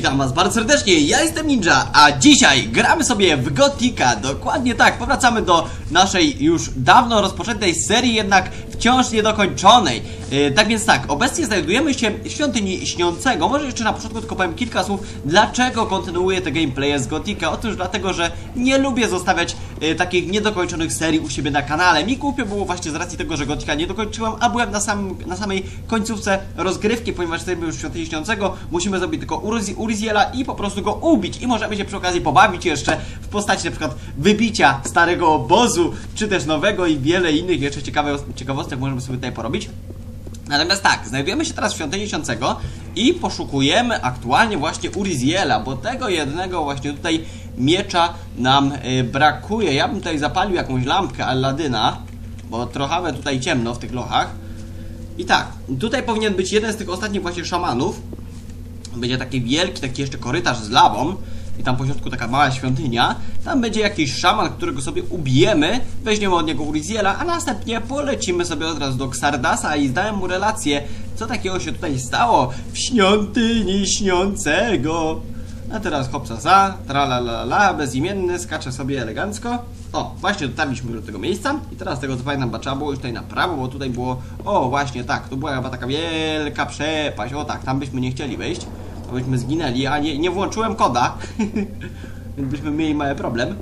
Witam was bardzo serdecznie, ja jestem Ninja, a dzisiaj gramy sobie w Gothica. Dokładnie tak, powracamy do naszej już dawno rozpoczętej serii, jednak wciąż niedokończonej. Tak więc tak, obecnie znajdujemy się w świątyni śniącego. Może jeszcze na początku tylko powiem kilka słów, dlaczego kontynuuję te gameplaye z Gothica. Otóż dlatego, że nie lubię zostawiać takich niedokończonych serii u siebie na kanale. Mi głupio było właśnie z racji tego, że Gothica nie dokończyłem, a byłem na samej końcówce rozgrywki, ponieważ jesteśmy już w świątyni śniącego. Musimy zrobić tylko Uriziela i po prostu go ubić. I możemy się przy okazji pobawić jeszcze w postaci na przykład wybicia starego obozu, czy też nowego i wiele innych jeszcze ciekawostek możemy sobie tutaj porobić. Natomiast tak, znajdujemy się teraz w świątyni śniącego i poszukujemy aktualnie właśnie Uriziela, bo tego jednego właśnie tutaj miecza nam brakuje. Ja bym tutaj zapalił jakąś lampkę Alladyna, bo trochę tutaj ciemno w tych lochach. I tak, tutaj powinien być jeden z tych ostatnich właśnie szamanów. Będzie taki wielki, taki jeszcze korytarz z lawą i tam po środku taka mała świątynia. Tam będzie jakiś szaman, którego sobie ubijemy, weźmiemy od niego Uriziela, a następnie polecimy sobie od razu do Xardasa i zdałem mu relację, co takiego się tutaj stało w świątyni śniącego. A teraz hopsa tralalala, bezimienny, skacze sobie elegancko. O, właśnie dotarliśmy do tego miejsca i teraz z tego co pamiętam, trzeba było już tutaj na prawo, bo tutaj było, o właśnie tak, tu była chyba taka wielka przepaść, o tak, tam byśmy nie chcieli wejść, to byśmy zginęli, a nie włączyłem koda, więc byśmy mieli mały problem.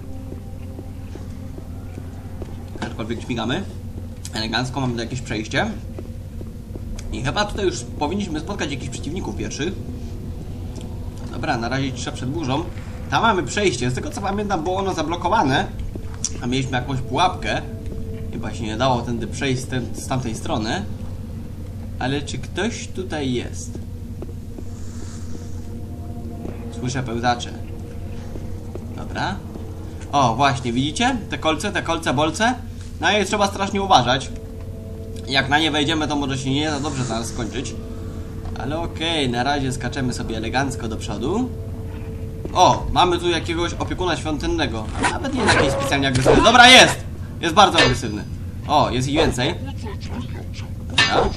Aczkolwiek śmigamy, elegancko mamy tu jakieś przejście i chyba tutaj już powinniśmy spotkać jakichś przeciwników pierwszych. Dobra, na razie cisza przed burzą. Tam mamy przejście, z tego co pamiętam było ono zablokowane, a mieliśmy jakąś pułapkę. Chyba się nie dało tędy przejść z tamtej strony. Ale czy ktoś tutaj jest? Słyszę pełzacze. Dobra. O, właśnie, widzicie? Te kolce, bolce? Na je trzeba strasznie uważać. Jak na nie wejdziemy, to może się nie za dobrze zaraz skończyć. Ale okej, na razie skaczemy sobie elegancko do przodu. O, mamy tu jakiegoś opiekuna świątynnego. Nawet nie jest jakiś specjalnie agresywny. Dobra, jest! Jest bardzo agresywny. O, jest ich więcej. Dobra.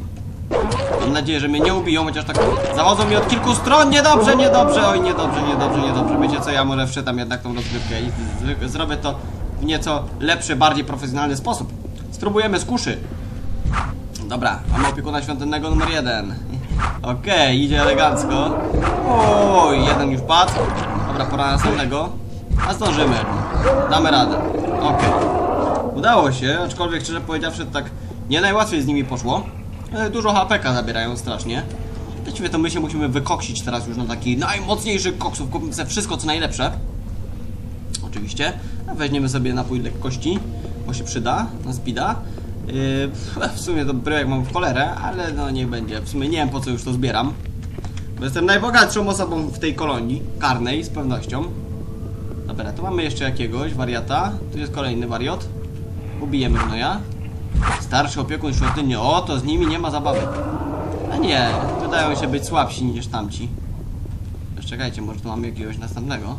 Mam nadzieję, że mnie nie ubiją, chociaż tak zachodzą mi od kilku stron. Niedobrze, niedobrze, oj, niedobrze. Wiecie co, ja może wszedłem jednak tą rozgrywkę i zrobię to w nieco lepszy, bardziej profesjonalny sposób. Spróbujemy z kuszy. Dobra, mamy opiekuna świątynnego numer 1. Okej, idzie elegancko. Oj, jeden już padł. Dobra, pora na następnego. A zdążymy. Damy radę. Okej. Udało się, aczkolwiek szczerze powiedziawszy tak nie najłatwiej z nimi poszło. Dużo HPK zabierają strasznie. Właściwie to my się musimy wykoksić teraz już na taki najmocniejszy koksów. Kupimy sobie wszystko co najlepsze. Oczywiście. Weźmiemy sobie napój lekkości, bo się przyda na speeda. W sumie to bryłek mam w cholerę, ale no niech będzie. W sumie nie wiem po co już to zbieram, bo jestem najbogatszą osobą w tej kolonii karnej z pewnością. Dobra, tu mamy jeszcze jakiegoś wariata. Tu jest kolejny wariot. Ubijemy gnoja. Starszy opiekun świątyni. O, to z nimi nie ma zabawy. A nie, wydają się być słabsi niż tamci. Czekajcie, może tu mamy jakiegoś następnego.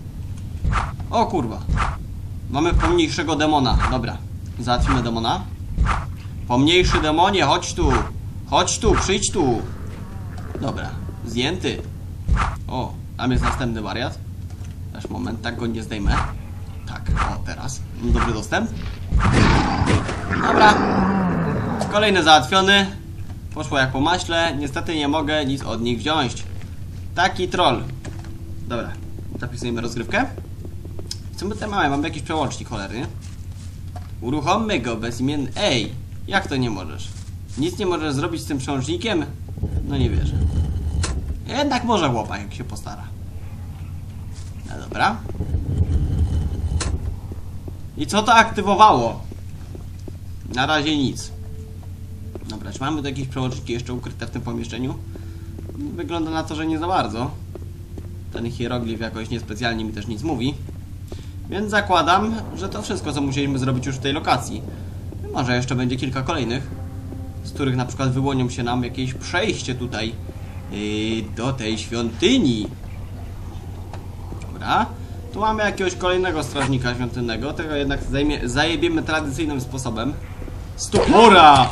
O kurwa. Mamy pomniejszego demona. Dobra, załatwimy demona. Pomniejszy demonie, chodź tu. Chodź tu, przyjdź tu. Dobra, zdjęty. O, tam jest następny wariat. Też moment, tak go nie zdejmę. Tak, o teraz. Mam dobry dostęp. Dobra. Kolejny załatwiony. Poszło jak po maśle. Niestety nie mogę nic od nich wziąć. Taki troll. Dobra, zapisujemy rozgrywkę. Co my tutaj mamy? Mamy jakiś przełącznik cholerny. Uruchommy go bezimienny. Ej, jak to nie możesz? Nic nie możesz zrobić z tym przełącznikiem? No nie wierzę. Jednak może chłopak, jak się postara. No dobra. I co to aktywowało? Na razie nic. Dobra, czy mamy tu jakieś przełączniki jeszcze ukryte w tym pomieszczeniu? Wygląda na to, że nie za bardzo. Ten hieroglif jakoś niespecjalnie mi też nic mówi. Więc zakładam, że to wszystko, co musieliśmy zrobić już w tej lokacji. Może jeszcze będzie kilka kolejnych, z których na przykład wyłonią się nam jakieś przejście tutaj do tej świątyni. Dobra. Tu mamy jakiegoś kolejnego strażnika świątynnego. Tego jednak zajebiemy tradycyjnym sposobem. Stupora!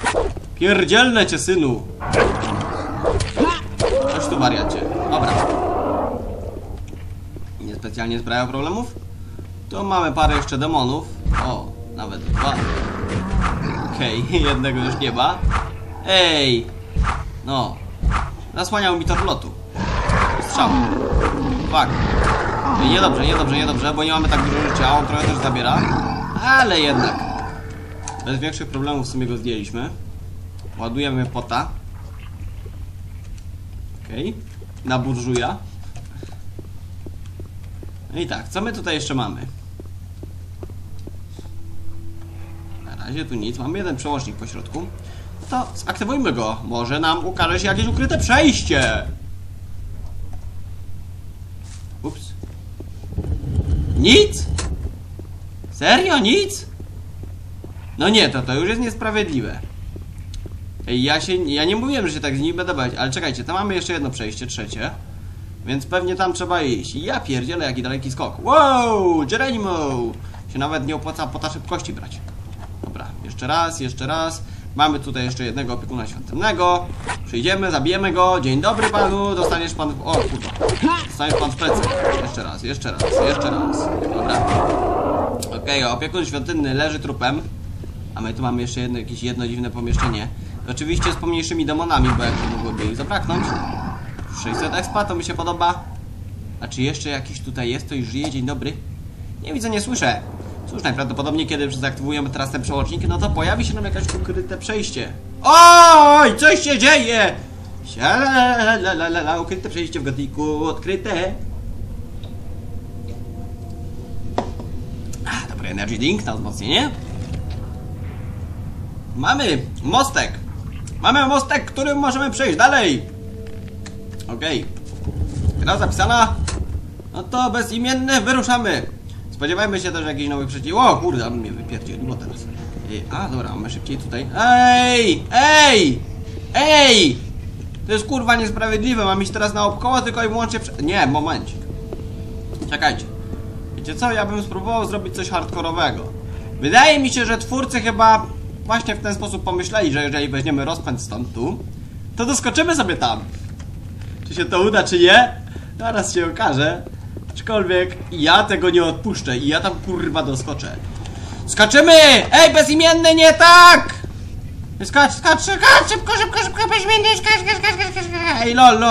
Pierdzielne cię, synu! Chodź tu, wariacie. Dobra. specjalnie sprawia problemów. Tu mamy parę jeszcze demonów. O, nawet 2. Okej, jednego już nie ma. Ej! No. Zasłaniał mi to lotu. Strzał. Fuck. Niedobrze, bo nie mamy tak dużo życia. On trochę też zabiera. Ale jednak. Bez większych problemów w sumie go zdjęliśmy. Ładujemy pota. Okej. Na burżuja. No i tak, co my tutaj jeszcze mamy? Na razie tu nic. Mamy jeden przełącznik po środku. No to zaktywujmy go. Może nam ukaże się jakieś ukryte przejście. Ups. Nic? Serio? Nic? No nie, to już jest niesprawiedliwe. Ej, ja nie mówiłem, że się tak z nimi będę bać, ale czekajcie, tam mamy jeszcze jedno przejście, trzecie. Więc pewnie tam trzeba iść. Ja pierdzielę, jaki daleki skok. Wow, Geronimo! Się nawet nie opłaca pota szybkości brać. Dobra, jeszcze raz. Mamy tutaj jeszcze jednego opiekuna świątynnego. Przyjdziemy, zabijemy go. Dzień dobry panu, dostaniesz pan... O kurwa. Dostaniesz pan w plecy. Jeszcze raz. Dobra. Okej, opiekun świątynny leży trupem. A my tu mamy jeszcze jakieś jedno dziwne pomieszczenie. Oczywiście z pomniejszymi demonami, bo jak to mogłoby ich zabraknąć. 600 expa, to mi się podoba. A czy jeszcze jakiś tutaj jest, to już żyje? Dzień dobry. Nie widzę, nie słyszę. Cóż, najprawdopodobniej kiedy zaktywujemy teraz ten przełącznik, no to pojawi się nam jakieś ukryte przejście. Oj, coś się dzieje! Ukryte przejście w gotiku, odkryte. Dobry energy drink na wzmocnienie. Mamy mostek, którym możemy przejść dalej. Okej. Gra zapisana. No to bezimienny, wyruszamy. Spodziewajmy się też jakichś nowych przeciw. O kurde, mnie wypierdzieliło teraz. A dobra, mamy szybciej tutaj. Ej! To jest kurwa niesprawiedliwe. Mam iść teraz naokoło tylko i wyłącznie nie, momencik. Czekajcie. Wiecie co? Ja bym spróbował zrobić coś hardkorowego. Wydaje mi się, że twórcy chyba właśnie w ten sposób pomyśleli, że jeżeli weźmiemy rozpęd stąd tu, to doskoczymy sobie tam. Czy się to uda, czy nie? Zaraz się okaże. Aczkolwiek ja tego nie odpuszczę i ja tam kurwa doskoczę. Skoczymy! Ej, bezimienny, nie tak! Skacz, szybko, bezimienny, skacz. Ej,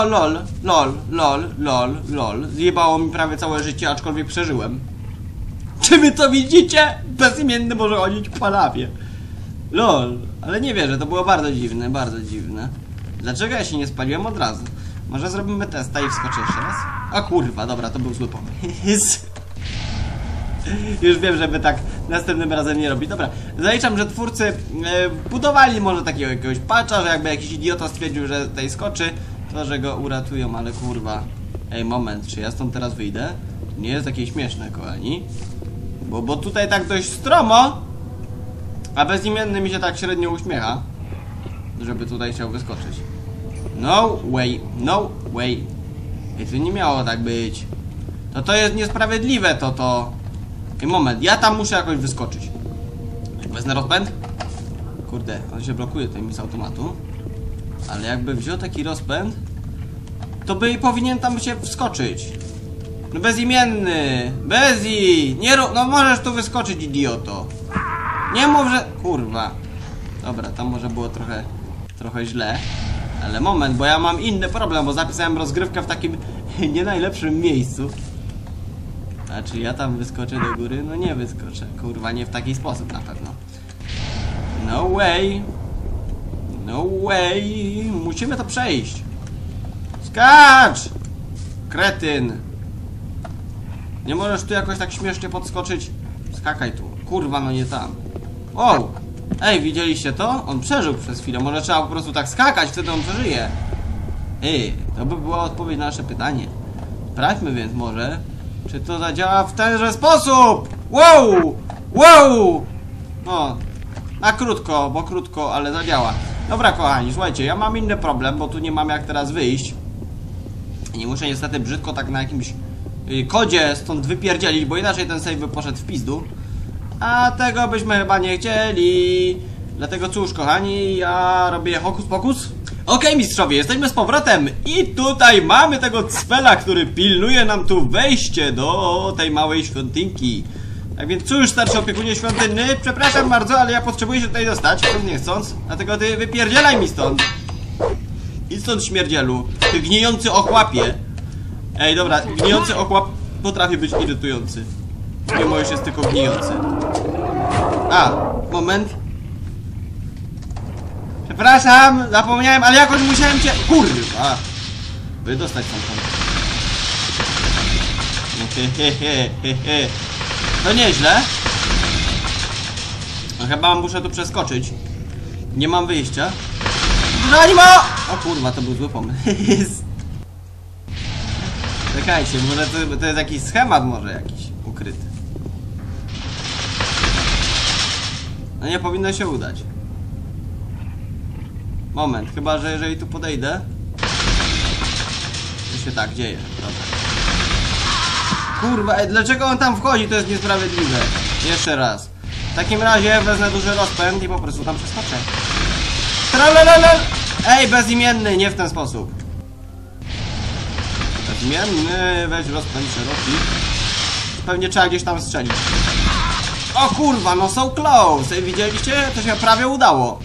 lol. Zjebało mi prawie całe życie, aczkolwiek przeżyłem. Czy wy to widzicie? Bezimienny może chodzić po lawie. Lol, ale nie wierzę, to było bardzo dziwne. Dlaczego ja się nie spaliłem od razu? Może zrobimy testa i wskoczę jeszcze raz? A kurwa, dobra, to był zły pomysł. Już wiem, żeby tak następnym razem nie robić. Dobra, zaliczam, że twórcy budowali może takiego jakiegoś patcha, że jakby jakiś idiota stwierdził, że tutaj skoczy, to że go uratują, ale kurwa. Ej, moment, czy ja stąd teraz wyjdę? Nie jest takie śmieszne, kochani. Bo tutaj tak dość stromo, a bezimienny mi się tak średnio uśmiecha, żeby tutaj chciał wyskoczyć. No way. Ej, to nie miało tak być. To jest niesprawiedliwe, to. Ej, moment, ja tam muszę jakoś wyskoczyć. Wezmę rozpęd? Kurde, on się blokuje tutaj mi z automatu. Ale jakby wziął taki rozpęd, to by powinien tam się wskoczyć. No bezimienny! Bezi! Nie rób, no możesz tu wyskoczyć, idioto. Nie mów, że... Kurwa. Dobra, tam może było trochę źle. Ale moment, bo ja mam inny problem, bo zapisałem rozgrywkę w takim nie najlepszym miejscu. A czy ja tam wyskoczę do góry? No nie wyskoczę. Kurwa, nie w taki sposób na pewno. No way. Musimy to przejść. Skacz! Kretyn. Nie możesz tu jakoś tak śmiesznie podskoczyć? Skakaj tu. Kurwa, no nie tam. Wow! Ej, widzieliście to? On przeżył przez chwilę. Może trzeba po prostu tak skakać, wtedy on przeżyje. Ej, to by była odpowiedź na nasze pytanie. Sprawdźmy więc może, czy to zadziała w tenże sposób! Wow! No, na krótko, bo krótko, ale zadziała. Dobra, kochani, słuchajcie, ja mam inny problem, bo tu nie mam jak teraz wyjść. Nie muszę niestety brzydko tak na jakimś kodzie stąd wypierdzielić, bo inaczej ten save by poszedł w pizdu. A tego byśmy chyba nie chcieli. Dlatego cóż, kochani, ja robię hokus pokus. Okej, mistrzowie, jesteśmy z powrotem i tutaj mamy tego cwela, który pilnuje nam tu wejście do tej małej świątynki. Tak więc cóż, starszy opiekunie świątyny, przepraszam bardzo, ale ja potrzebuję się tutaj dostać, chcąc nie chcąc. Dlatego ty wypierdzielaj mi stąd. I stąd, śmierdzielu, ty gnijący ochłapie. Ej, dobra, gnijący ochłap potrafi być irytujący. Mimo już jest tylko gnijący. A, moment. Przepraszam, zapomniałem, ale jakoś musiałem cię... Kurwa! Wydostać tam. Hehehe. To nieźle. No chyba muszę tu przeskoczyć. Nie mam wyjścia. Animo! O kurwa, to był zły pomysł. Czekajcie, może to jest jakiś schemat może jakiś ukryty. No nie powinno się udać. Moment, chyba że jeżeli tu podejdę, to się tak dzieje. Dobra. Kurwa, dlaczego on tam wchodzi? To jest niesprawiedliwe. Jeszcze raz. W takim razie wezmę duży rozpęd i po prostu tam przeskoczę. Tralalala! Ej, bezimienny, nie w ten sposób. Bezimienny, weź rozpęd szeroki. Pewnie trzeba gdzieś tam strzelić. O kurwa, no so close. Widzieliście? To się prawie udało.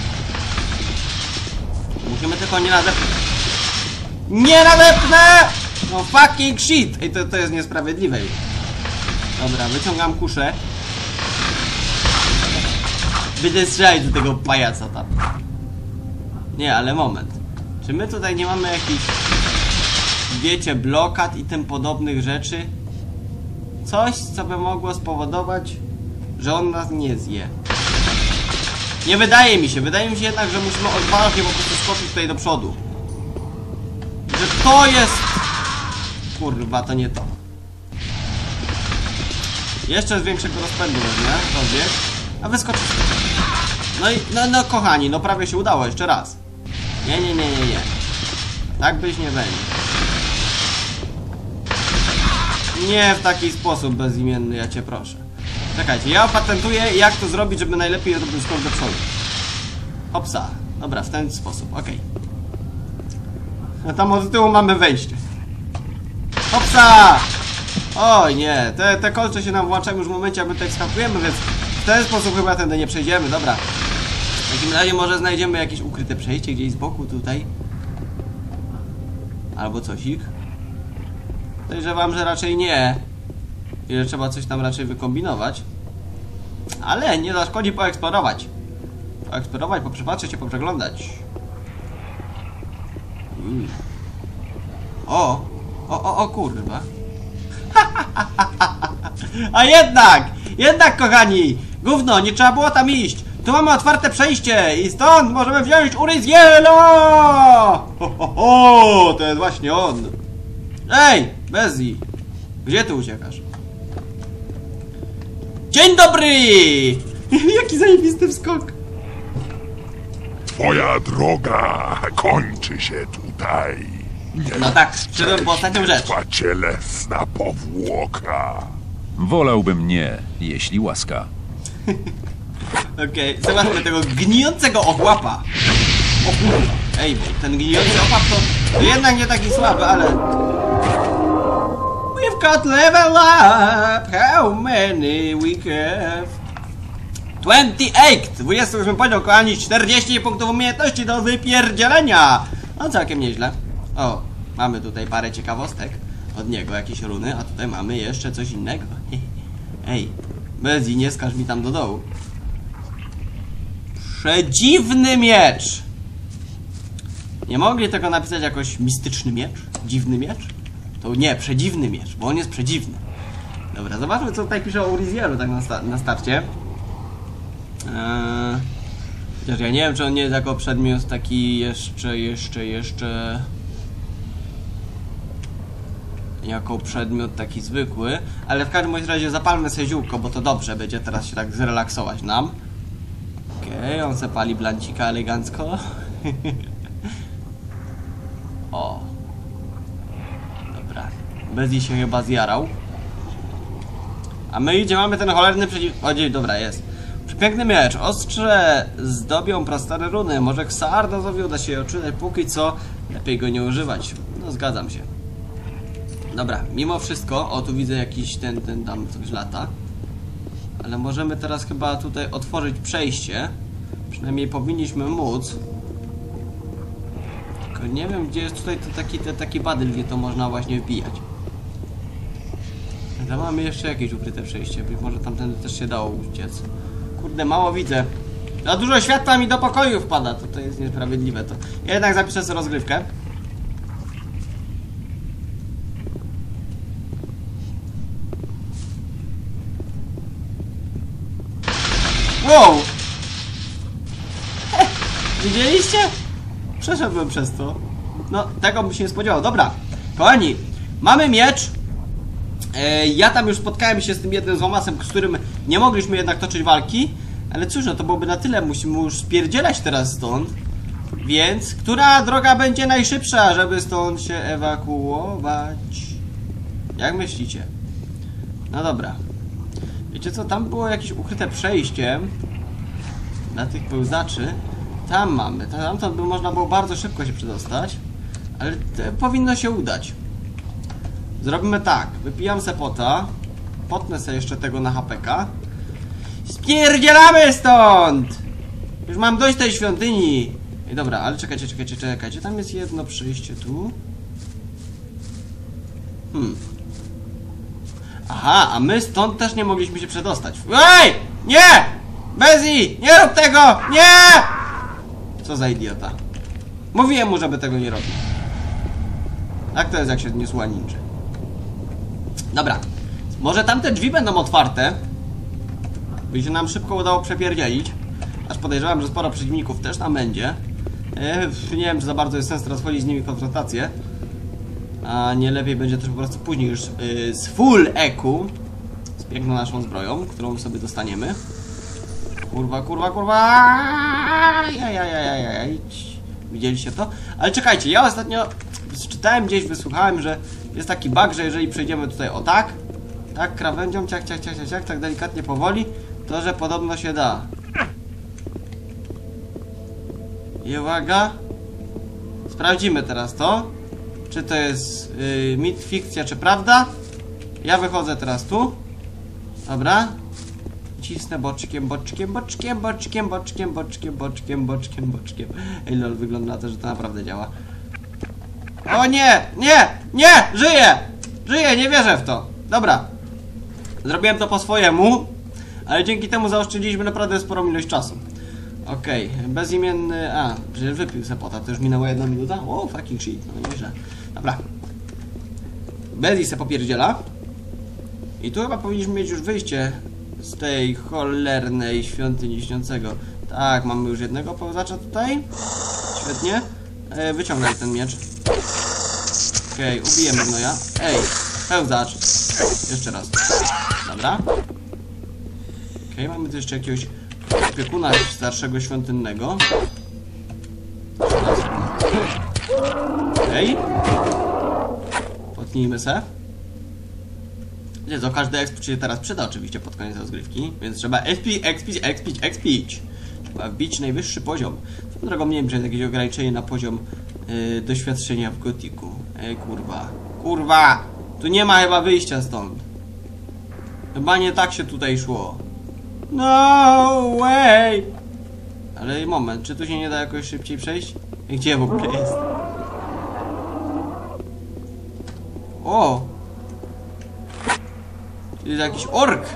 Musimy tylko nie nadepnąć. Nie nadepnę! No fucking shit! Ej, to jest niesprawiedliwe już. Dobra, wyciągam kuszę. Będę strzelać do tego pajaca tam. Nie, ale moment. Czy my tutaj nie mamy jakichś, wiecie, blokad i tym podobnych rzeczy? Coś, co by mogło spowodować, że on nas nie zje. Nie wydaje mi się jednak, że musimy odważnie po prostu skoczyć tutaj do przodu. Że to jest... Kurwa, to nie to. Jeszcze z większego rozpędu wezmę, rozbieg. A wyskoczyć. No i, no kochani, no prawie się udało, jeszcze raz. Nie. Tak być nie będzie. Nie w taki sposób bezimienny, ja cię proszę. Czekajcie, ja opatentuję, jak to zrobić, żeby najlepiej robić skok do przodu. Hopsa. Dobra, w ten sposób, okej. A tam od tyłu mamy wejście. Hopsa! Oj nie, te kolce się nam włączają już w momencie, jak my tutaj wskakujemy, więc w ten sposób chyba tędy nie przejdziemy, dobra. W takim razie może znajdziemy jakieś ukryte przejście gdzieś z boku tutaj. Albo cosik. Podejrzewam, że raczej nie. I że trzeba coś tam raczej wykombinować. Ale nie zaszkodzi poeksplorować. Poeksplorować, poprzypatrzeć się, poprzeglądać. O kurwa. A jednak kochani, gówno, nie trzeba było tam iść. Tu mamy otwarte przejście i stąd możemy wziąć Urizielo! To jest właśnie on. Ej, Bezzi, gdzie ty uciekasz? Dzień dobry! Jaki zajebisty wskok. Twoja droga kończy się tutaj. No tak, przyszedłem po ostatnią rzecz. Cielesna powłoka. Wolałbym nie, jeśli łaska. Okej, zobaczmy tego gnijącego ochłapa. O kurwa. Ej, ten gnijący ochłap to jednak nie taki słaby, ale... We've got level up. How many we have? 28! 28 poziom, kochani, 40 punktów umiejętności do wypierdzielenia. No całkiem nieźle. O, mamy tutaj parę ciekawostek od niego, jakieś runy, a tutaj mamy jeszcze coś innego. Ej, Bezzi, nie skaż mi tam do dołu. Przedziwny miecz! Nie mogli tego napisać jakoś mistyczny miecz? Dziwny miecz? To nie, przedziwny miecz, bo on jest przedziwny. Dobra, zobaczmy, co tutaj pisze o Urizielu tak na starcie. Chociaż ja nie wiem, czy on nie jest jako przedmiot taki jeszcze... Jako przedmiot taki zwykły. Ale w każdym razie zapalmy sobie ziółko, bo to dobrze będzie teraz się tak zrelaksować nam. Okej, on se pali blancika elegancko. O. Dobra. Bezji się chyba zjarał. A my idzie, mamy ten cholerny przeciw... O, dobra, jest. Piękny miecz. Ostrze zdobią prastare runy. Może Xardazowi uda się je odczytać. Póki co lepiej go nie używać. No zgadzam się. Dobra, mimo wszystko, o tu widzę jakiś ten tam coś lata. Ale możemy teraz chyba tutaj otworzyć przejście. Przynajmniej powinniśmy móc. Tylko nie wiem, gdzie jest tutaj taki badyl, gdzie to można właśnie wbijać. Tam mamy jeszcze jakieś ukryte przejście. Być może tamtędy też się dało uciec. Kurde, mało widzę. Za dużo światła mi do pokoju wpada. To jest niesprawiedliwe. To ja jednak zapiszę sobie rozgrywkę. Wow! Widzieliście? Przeszedłem przez to. No, tego bym się nie spodziewał. Dobra, kochani, mamy miecz. Ja tam już spotkałem się z tym jednym złomasem, z którym nie mogliśmy jednak toczyć walki. Ale cóż, no to byłoby na tyle. Musimy już spierdzielać teraz stąd. Więc, która droga będzie najszybsza, żeby stąd się ewakuować? Jak myślicie? No dobra. Wiecie co, tam było jakieś ukryte przejście dla tych pełzaczy. Tam mamy. Tam by można było bardzo szybko się przedostać. Ale powinno się udać. Zrobimy tak. Wypijam se pota. Potnę se jeszcze tego na HP-ka. Spierdzielamy stąd! Już mam dość tej świątyni. I dobra, ale czekajcie. Tam jest jedno przejście tu. Aha, a my stąd też nie mogliśmy się przedostać. Ej! Nie! Bezi! Nie rób tego! Nie! Co za idiota. Mówiłem mu, żeby tego nie robił. Tak to jest, jak się nie słucha ninja. Dobra. Może tamte drzwi będą otwarte. By się nam szybko udało przepierdzielić. Aż podejrzewam, że sporo przeciwników też tam będzie. Nie wiem, czy za bardzo jest sens teraz wchodzić z nimi w konfrontację. A nie lepiej będzie też po prostu później już z full EQ. Z piękną naszą zbroją, którą sobie dostaniemy. Kurwa. Jajajajajaj. Widzieliście to? Ale czekajcie, ja ostatnio czytałem gdzieś, wysłuchałem, że jest taki bug, że jeżeli przejdziemy tutaj o tak krawędzią, ciach, tak delikatnie powoli, to że podobno się da. I uwaga. Sprawdzimy teraz to. Czy to jest mit, fikcja, czy prawda? Ja wychodzę teraz tu. Dobra. Cisnę boczkiem. Ej lol, wygląda na to, że to naprawdę działa. O nie! Żyję, nie wierzę w to. Dobra. Zrobiłem to po swojemu. Ale dzięki temu zaoszczędziliśmy naprawdę sporą ilość czasu. Okej, bezimienny... A, że wypił sepota, to już minęła 1 minuta? O, fucking shit, no nieźle. Dobra. Bezi se popierdziela. I tu chyba powinniśmy mieć już wyjście z tej cholernej świątyni śniącego. Tak, mamy już jednego pełzacza tutaj. Świetnie. Wyciągaj ten miecz. Okej, ubijemy gnoja. Ej, pełzacz. Jeszcze raz. Dobra. Okej, mamy tu jeszcze jakiegoś opiekuna starszego świątynnego. Okej. Potnijmy se. Wiecie co, każdy exp się teraz przyda oczywiście pod koniec rozgrywki, więc trzeba expić. Trzeba wbić najwyższy poziom. Tą drogą nie wiem, czy jest jakieś ograniczenie na poziom doświadczenia w gotiku. Ej, kurwa! Tu nie ma chyba wyjścia stąd. Chyba nie tak się tutaj szło. No way! Ale moment, czy tu się nie da jakoś szybciej przejść? Gdzie w ogóle jest? O! To jest jakiś ork!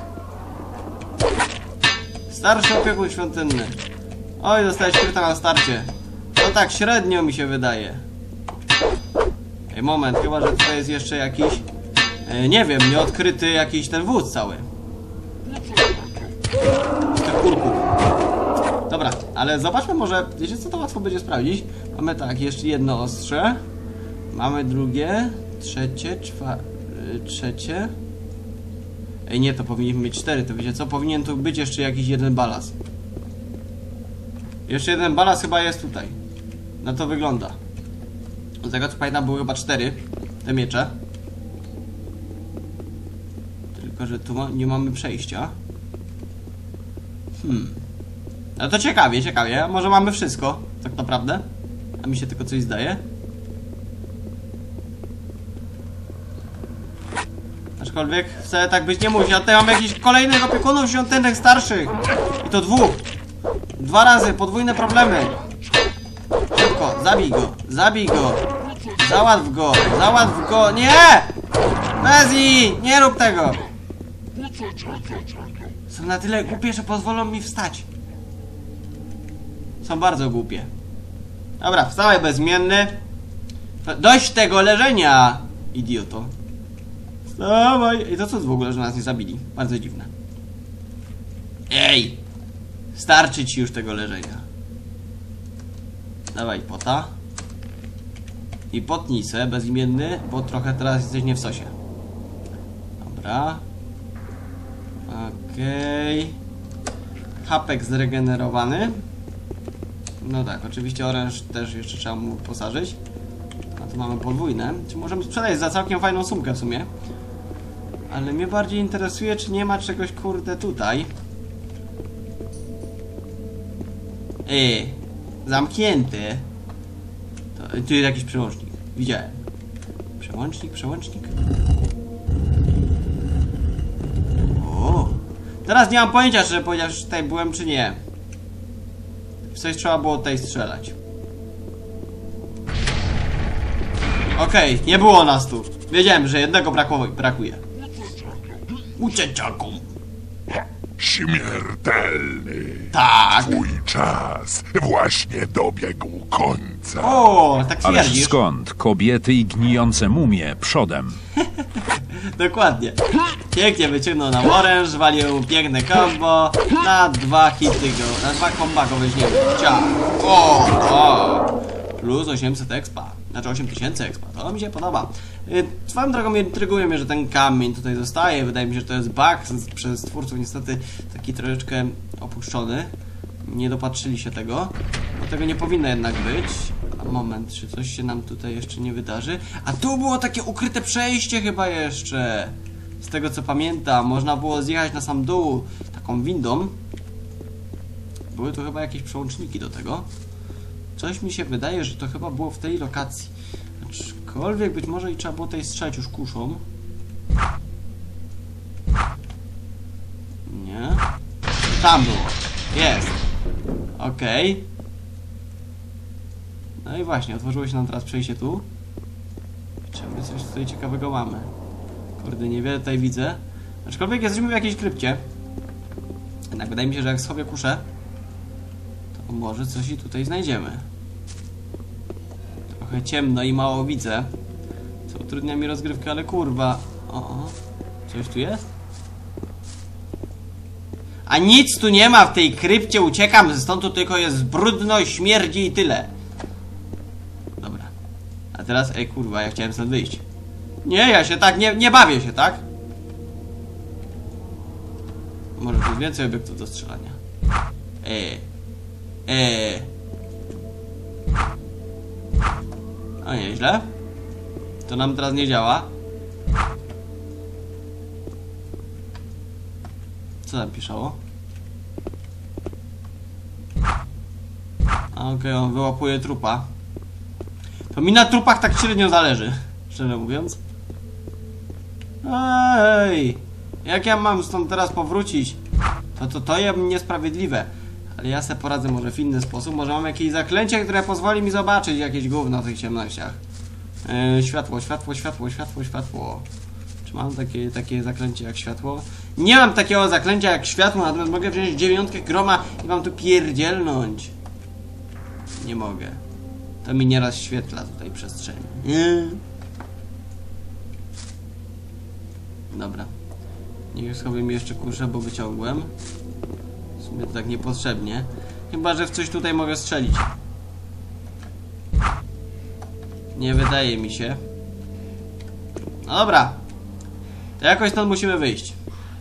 Starszy opiekun świątynny. Oj, dostałeś kryta na starcie. No tak, średnio mi się wydaje. Ej, moment, chyba, że tutaj jest jeszcze jakiś... nie wiem, nieodkryty jakiś ten wóz cały. Z tych kurków. Dobra, ale zobaczmy może... Wiecie co, to łatwo będzie sprawdzić. Mamy tak, jeszcze jedno ostrze. Mamy drugie, trzecie. Ej, nie, to powinniśmy mieć 4, to wiecie co? Powinien tu być jeszcze jakiś jeden balast. Jeszcze jeden balast chyba jest tutaj. Na to wygląda. Z tego co pamiętam były chyba 4 te miecze. Tylko, że tu nie mamy przejścia. No to ciekawie, ciekawie. Może mamy wszystko, tak naprawdę. A mi się tylko coś zdaje. Aczkolwiek wcale tak być nie musi. A tutaj mam jakichś kolejnych opiekunów świątynnych starszych. I to 2. 2 razy, podwójne problemy. Szybko, zabij go, zabij go. Załatw go, załatw go. Nie! Bezi, nie rób tego. Są na tyle głupie, że pozwolą mi wstać. Są bardzo głupie. Dobra, wstawaj bezmienny. Dość tego leżenia, idioto. Wstawaj. I to co w ogóle, że nas nie zabili? Bardzo dziwne. Ej! Starczy ci już tego leżenia. Dawaj pota. I potnij se, bezimienny, bo trochę teraz jesteś nie w sosie. Dobra. Okej. Hapek zregenerowany. No tak, oczywiście oręż też jeszcze trzeba mu posażyć. A tu mamy podwójne. Czy możemy sprzedać za całkiem fajną sumkę w sumie. Ale mnie bardziej interesuje, czy nie ma czegoś kurde tutaj. Zamknięty. To, tu jest jakiś przełącznik. Widziałem. Przełącznik, przełącznik. O. Teraz nie mam pojęcia, czy powiedziałeś, tutaj byłem, czy nie. W coś trzeba było tutaj strzelać. Okej, nie było nas tu. Wiedziałem, że jednego brakuje. Ucieczką. Śmiertelny. Tak. Twój czas właśnie dobiegł końca. O, tak Ależ twierdzisz. skąd? Kobiety i gnijące mumie przodem. Dokładnie. Pięknie wyciągnął nam oręż, walił piękne combo. Na 2 hity go, na 2 komba go weźmiemy. Ciao. O. Plus 800 expa. Znaczy 8000 expa. To mi się podoba. Swoją drogą intryguje mnie, że ten kamień tutaj zostaje. Wydaje mi się, że to jest bug przez twórców niestety taki troszeczkę opuszczony. Nie dopatrzyli się tego. Bo tego nie powinno jednak być. A moment, czy coś się nam tutaj jeszcze nie wydarzy? A tu było takie ukryte przejście chyba jeszcze. Z tego co pamiętam. Można było zjechać na sam dół taką windą. Były tu chyba jakieś przełączniki do tego. Coś mi się wydaje, że to chyba było w tej lokacji. Aczkolwiek być może i trzeba było tutaj strzelić już kuszą. Nie. Tam było. Jest. Okej. No i właśnie, otworzyło się nam teraz przejście tu. Czy my coś tutaj ciekawego mamy? Kurde, niewiele tutaj widzę. Aczkolwiek jesteśmy w jakiejś krypcie. Jednak wydaje mi się, że jak schowię kuszę, to może coś i tutaj znajdziemy. Trochę ciemno i mało widzę, co utrudnia mi rozgrywkę, ale kurwa. O, coś tu jest? A nic tu nie ma w tej krypcie, uciekam stąd, tu tylko jest brudno, śmierdzi i tyle. Dobra. A teraz, ej kurwa, ja chciałem stąd wyjść. Nie, ja się tak, nie bawię się, tak? Może tu jest więcej obiektów do strzelania. O, nieźle. To nam teraz nie działa. Co tam pisało? A okej, on wyłapuje trupa. To mi na trupach tak średnio zależy, szczerze mówiąc. Ej! Jak ja mam stąd teraz powrócić? To jest niesprawiedliwe. Ale ja se poradzę może w inny sposób. Może mam jakieś zaklęcie, które pozwoli mi zobaczyć jakieś gówno w tych ciemnościach. Światło, światło, światło, światło, światło. Czy mam takie zaklęcie jak światło? Nie mam takiego zaklęcia jak światło, natomiast mogę wziąć 9 groma i mam tu pierdzielnąć. Nie mogę. To mi nieraz świetla tutaj przestrzeni. Dobra. Niech schowam mi jeszcze kuszę, bo wyciągłem. W sumie to tak niepotrzebnie. Chyba, że w coś tutaj mogę strzelić. Nie wydaje mi się. No dobra. To jakoś stąd musimy wyjść.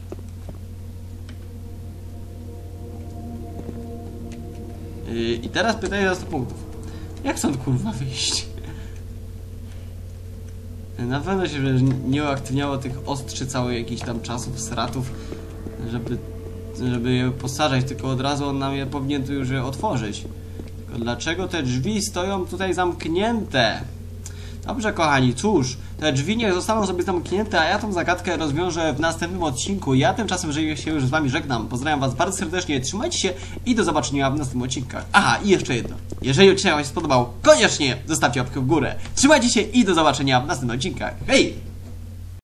I teraz pytanie za 100 punktów. Jak stąd kurwa wyjść? Na pewno się nie uaktywniało tych ostrzy całych jakichś tam czasów, stratów, żeby żeby je posażać, tylko od razu on nam je powinien tu już je otworzyć. Tylko dlaczego te drzwi stoją tutaj zamknięte? Dobrze, kochani, cóż, te drzwi niech zostaną sobie zamknięte, a ja tą zagadkę rozwiążę w następnym odcinku. Ja tymczasem, że się już z wami żegnam, pozdrawiam was bardzo serdecznie, trzymajcie się i do zobaczenia w następnych odcinkach. Aha, i jeszcze jedno. Jeżeli odcinek wam się spodobał, koniecznie zostawcie łapkę w górę. Trzymajcie się i do zobaczenia w następnych odcinkach. Hej!